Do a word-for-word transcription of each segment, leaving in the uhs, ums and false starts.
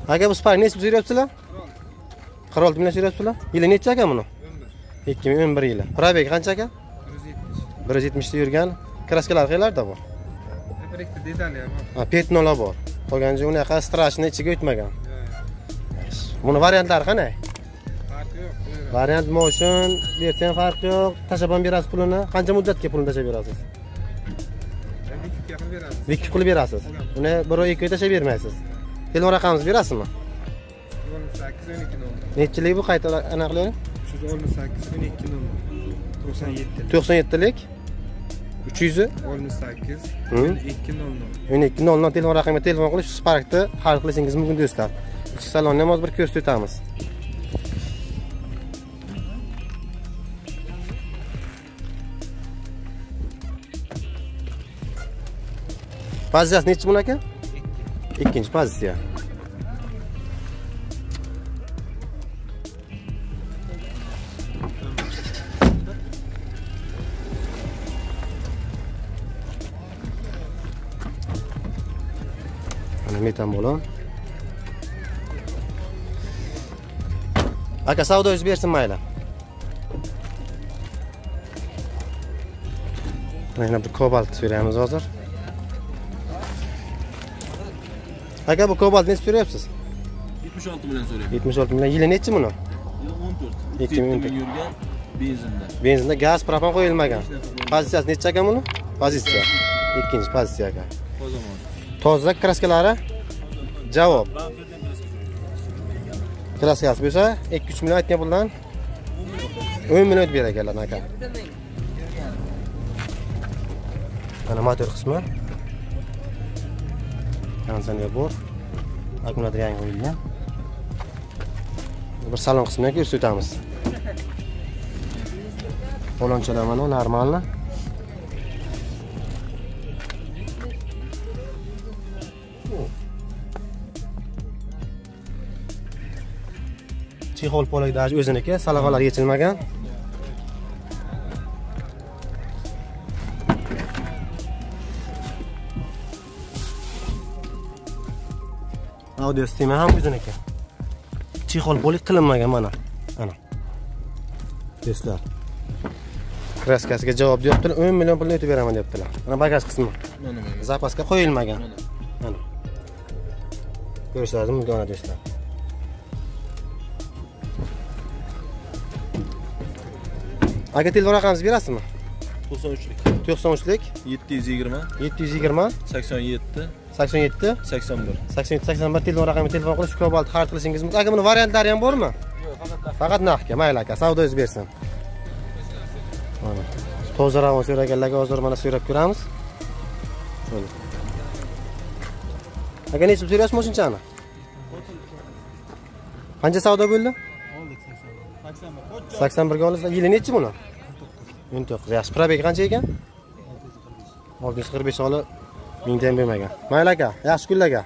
Aka bu Spark nechta so'rayapsizlar? qirq olti million so'rayapsizlar. Yili necha aka buni? ikki ming o'n bir yili. Probeg qancha aka? bir yuz yetmish ta yurgan. Kraskalar qayerlarda bu? Bitta detali ham. Ha, petnolar bor. Qolgancha unaqa strashni ichiga o'tmagan. Buni variantlari qanday? Farqi yo'q. Variant motion, bersan farqi yo'q. Tashab ham berasiz pulini. Qancha muddatga pulni tashab berasiz? ikki qilib beramiz. ikki qilib berasiz. Uni bir oy ikki oy tashab bermaysiz. Telefon raqamingizni berasizmi? o'n sakkiz o'n ikki nol. Nechilik bu qayta aniqlaylik? o'n sakkiz o'n ikki nol. to'qson yetti. to'qson yetti lik uch yuz o'n sakkiz o'n ikki nol nol. o'n ikki nol nol telefon raqamiga telefon qilib shu Sparkni xarid qilishingiz mumkin do'stlar. Ichki salonni ham hozir bir ko'rsatib o'tamiz. Pozitsiyasi nechi bun aka? ikkinchi pozitsiya. Metan bo'lon. Aka savdoyingiz bersin mayli. Mana bir Cobalt so'raymiz hozir. Aka bu Cobalt necha so'rayapsiz? yetmish olti million so'rayapman. yetmish olti million. Yili nechi buni? Yili o'n to'rt. ikki ming o'n to'rt yurgan benzinda. Benzinda gaz, propan qo'yilmagan. Pozitsiyasi necha aka buni? Pozitsiya. Ikkinchi pozitsiya aka. Toza kraskalari? Javob. Kraskasi bo'lsa ikki uch million aytgan puldan o'n million ber ekanlar aka. Mana motor qismi. Konditsioner bor. Akkumulyator yangi qo'yilgan. Bir salon qismini ko'rsatib o'tamiz. Qo'lonchalar mana normalni. Chexol polakdagi o'ziniki, salafalar yechilmagan. Audio sistema ham o'ziniki. Chexol polak qilinmagan mana. Ana. Do'stlar. Kraskasiga javob deyaptilar, o'n million pulni o'tib beraman deyaptilar. Mana bagaj qismi. Mana mana. Zapaska qo'yilmagan. Mana. Ko'rishlaringiz mumkin do'stlar. Aka telefon raqamingizni berasizmi? to'qson uch lik. to'qson uch lik yetti yuz yigirma yetti yuz yigirma sakson yetti sakson yetti sakson bir sakson yetti sakson bir telefon raqamiga telefon qilib Cobalt xarid qilishingiz mumkin. Aka buni variantlari ham bormi? Yo'q, faqat Faqat naqdga. Mayli aka, savdoyingiz bersin. Mana. Toza ravon so'raganlarga hozir mana so'rab ko'ramiz. Mana. Aka necha so'rayapsiz mashinchani? Qancha savdo bo'ldi? sakson bir ga olasizlar. Yili nechi buni? o'n to'qqiz. Yaxshi. Probeg qancha ekan? olti yuz qirq besh oli mingdan ham bo'lmagan. Mayli aka, yaxshi kunlarga.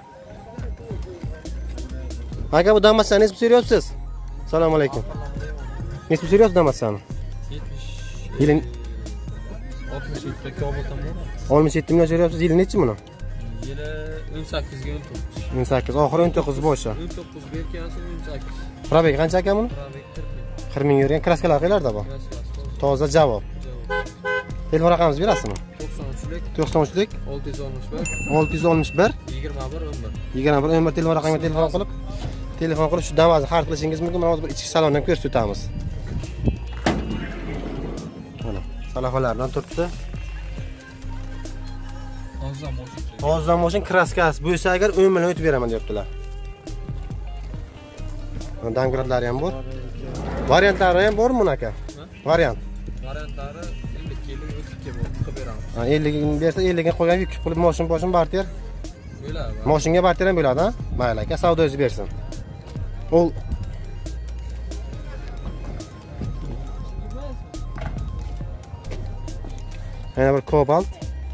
Aka bu Damas'ni necha so'rayapsiz? Assalomu alaykum. Necha so'rayapsiz Damas'ni? yetmish. Yili oltmish yetti Cobalt ham bor. oltmish yetti million so'rayapsiz. Yili nechi buni? Yili o'n sakkiz ga o'n to'qqiz. o'n sakkiz, oxiri o'n to'qqiz boshi. o'n to'qqiz berkasi o'n sakkiz. Probeg qancha aka buni? Probeg qirq ming. qirq ming yurgan. Kraskalar qayerlarda bu? Toza javob. Telefon raqamingizni berasizmi? to'qson uch lik to'qson uch lik olti yuz oltmish bir olti yuz oltmish bir yigirma bir o'n bir yigirma bir o'n bir telefon raqamiga telefon qilib telefon qilib shu Damas'ni xarid qilishingiz mumkin. Mana hozir bir ichki salondan ko'rsatib o'tamiz. Mana salafalardan turibdi. Toza mashin. Toza mashin kraskasi bo'lsa agar o'n million o'tib beraman deyaptilar. Dangradlari ham bor. Variantlari ham bormi buni aka? Variant. Variantlari ellik ellik o'ttiz ga qilib beramiz. Ha, ellik ga bersa ellik ga qo'ygan yuk qilib mashin boshini barter. Bo'ladi. Mashinga barter ham bo'ladi, ha? Mayli aka, savdoyingizni bersin. Ol yana bir Cobalt.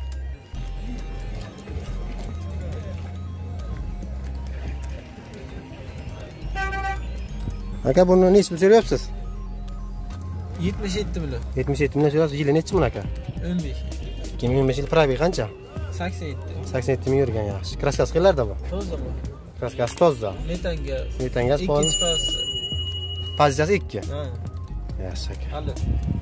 Aka buni necha pul so'rayapsiz? yetmish yetti million. yetmish yetti million so'rayapsiz. Yili nechi buni aka? o'n besh. ikki ming o'n besh yil probeg qancha? sakson yetti. sakson yetti ming yurgan yaxshi. Kraskasi qayerlarda bu? Toza bu. Kraskasi toza. Metanga. Metanga pol. Ikkinchi fazasi. Pozitsiyasi ikki. Ha. Yaxshi aka. Hali.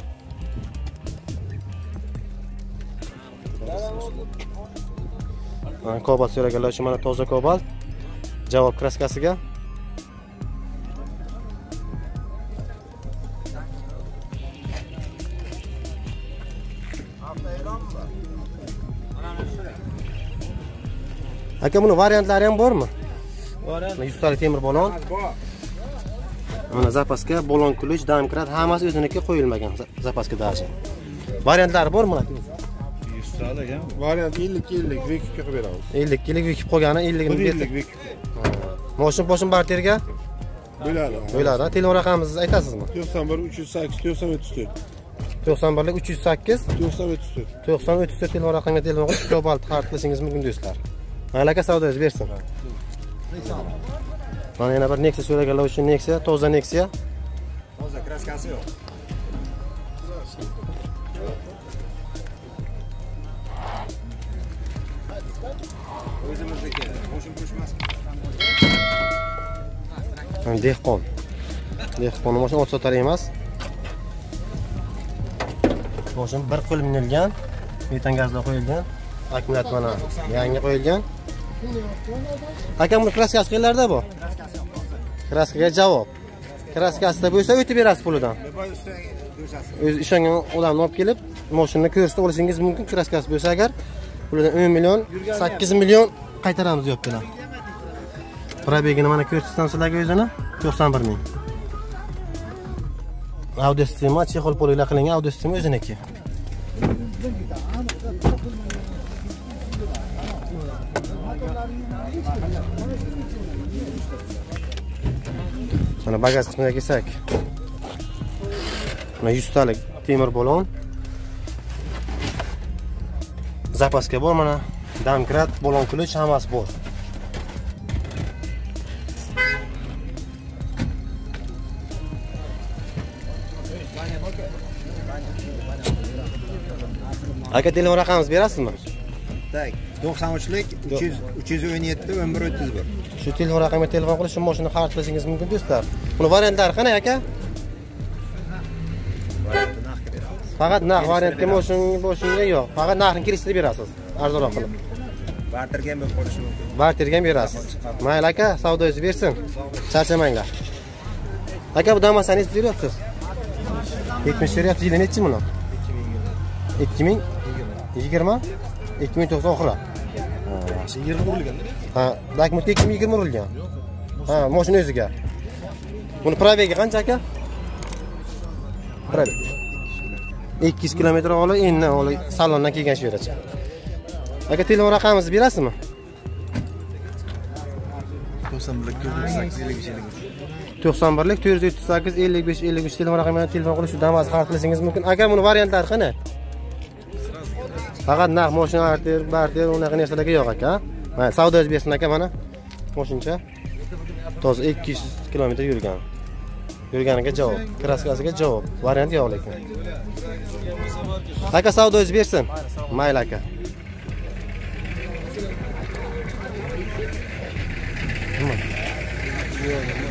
Mana Cobalt so'raganlar uchun mana toza Cobalt. Javob kraskasiga. Aka buni variantlari ham bormi? Variant yuz talik temir balon. Mana zapaska, balon kulich, domkrat hammasi o'ziniki qo'yilmagan zapaska dashi. Variantlari bormi aka? yuz talik ham. Variant ellik ellik V ikki qilib beramiz. ellik ellik vikib qolgani ellik ni ellik V ikki. Moshin poshin barterga Bo'ladi. bo'ladi. Telefon raqamingizni aytasizmi? to'qson bir uch yuz sakkiz to'qson o'ttiz to'rt. to'qson bir uch yuz sakkiz to'qson o'ttiz to'rt. to'qson o'ttiz to'rt telefon raqamiga telefon qilib Cobalt xarid qilishingiz mumkin do'stlar. Mayli aka, savdoyingiz bersin. Mana yana bir Nexia so'raganlar uchun Nexia, toza Nexia. Toza kraskasi yo'q. O'zimizniki. Qo'shim qo'shmas. Dehqon. Dehqon mashina ot sotar emas. Mashina bir qo'l minilgan, metan gazda qo'yilgan. Akumulyat mana yangi qo'yilgan. Aka buni kraskasi qayerlarda bu? Kraskaga javob. Kraskasida bo'lsa o'tib berasiz pulidan. O'z ishongan odamni olib kelib, mashinani ko'rsatib olishingiz mumkin. Kraskasi bo'lsa agar pulidan o'n million, sakkiz million qaytaramiz deyaptilar. Probegini mana ko'rsatsam sizlarga o'zini to'qson bir ming. Audio sistema, chexol polilar qilingan audio sistema o'ziniki. Mana bagaj qismiga kelsak. Mana yuz talik temir balon. Zapaska bor mana. Domkrat, balon kulich hammasi bor. Aka telefon raqamingizni berasizmi? Tak, to'qson uchlik uch yuz uch yuz o'n yetti o'n bir o'ttiz bir. Shu telefon raqamiga telefon qilib shu mashinani xarid qilishingiz mumkin do'stlar. Buni variantlari qanday aka? Faqat narx variantga mashinga mashinga yo'q. Faqat narxini kelishtirib berasiz. Arzonroq qilib. Barterga ham berib qolishi mumkin. Barterga ham berasiz. Mayli aka, savdoyingizni bersin. Charchamanglar. Aka bu damasangiz beryapsiz. yetmish beryapsiz. Yili nechi buni? ikki ming yigirma ikki ming to'qson oxiri. Ha, yaxshi. yigirma urilgan-da. Ha, Dakmutga ikki ming yigirma urilgan. Ha, mashina o'ziga. Buni probegi qancha aka? Probeg. ikki yuz kilometr olib, endi olib salondan kelgan shu yergacha. Aka telefon raqamingizni berasizmi? to'qson bir to'rt yuz sakkiz ellik besh ellik uch. to'qson bir to'rt yuz o'ttiz sakkiz ellik besh ellik uch telefon raqamiga telefon qilib shu damas xarid qilishingiz mumkin. Aka buni variantlari qanday? Faqat narx mashina barter, barter unaqa narsalarga yo'q aka. Mana savdoyingiz bersin aka mana. Mashincha toza ikki yuz kilometr yurgan. Yurganiga javob, kraskasiga javob. Variant yo'q lekin. Aka savdoyingiz bersin. Mayli aka. Nima?